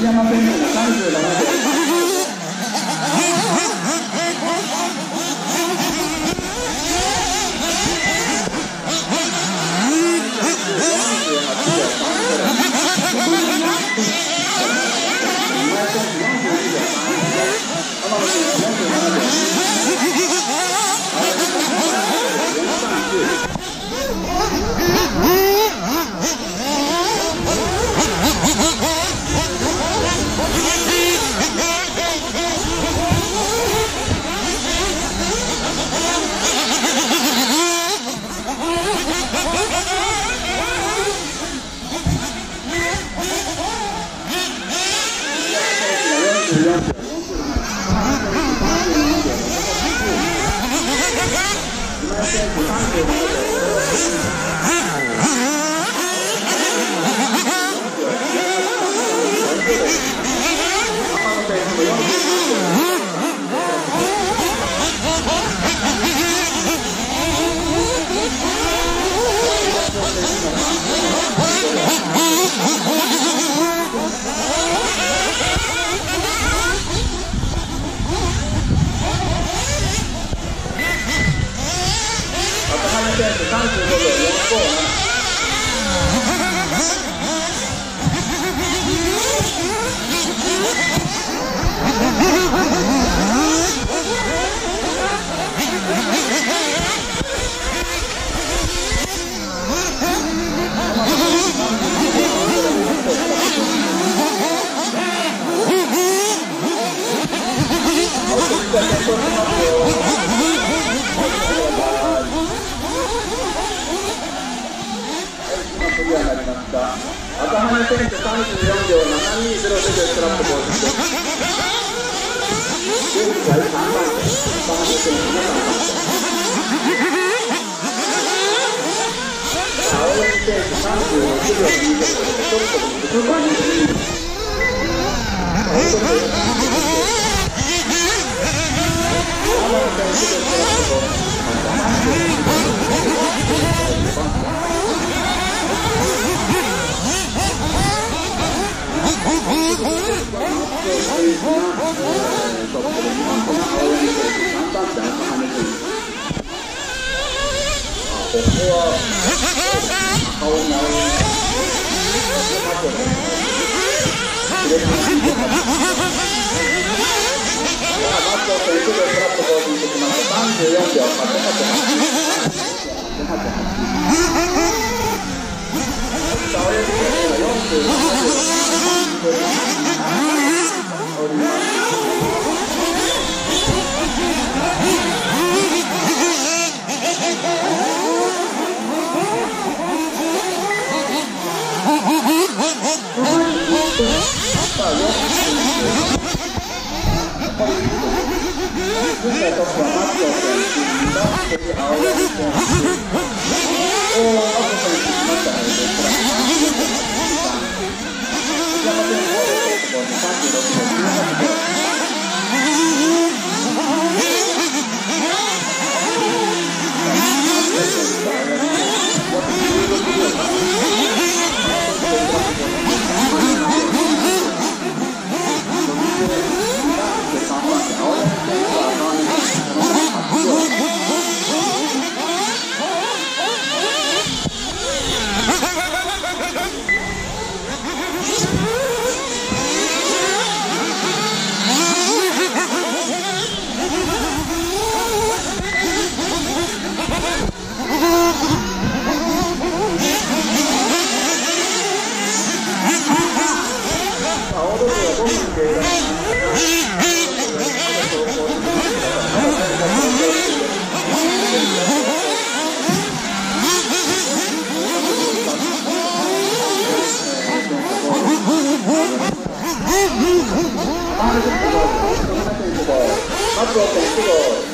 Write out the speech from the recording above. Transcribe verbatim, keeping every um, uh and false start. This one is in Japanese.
山線のさんじゅうななびょう。赤羽選手さんじゅうよんびょうななにゼロでストラップボールです。現在さんばん手、赤羽選手がさんばん手。青柳選手さんじゅうろくびょうにゼロでちょっと難しい。青柳選手でストラップボール。ここは顔に合うマット選手でトラップボールにしてきました。さんじゅうよんびょうはちはちはち。青柳選手がよんじゅうななびょう折ります。現在トップはマット選手が次青柳選手、おー、マット選手来ましたね。山選手のところにさんじゅうろくびょうじゅうはちびょう。マット選手と